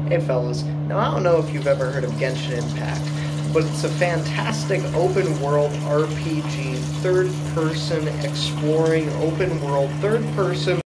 Hey fellas, now I don't know if you've ever heard of Genshin Impact, but it's a fantastic open world RPG, third person exploring open world, third person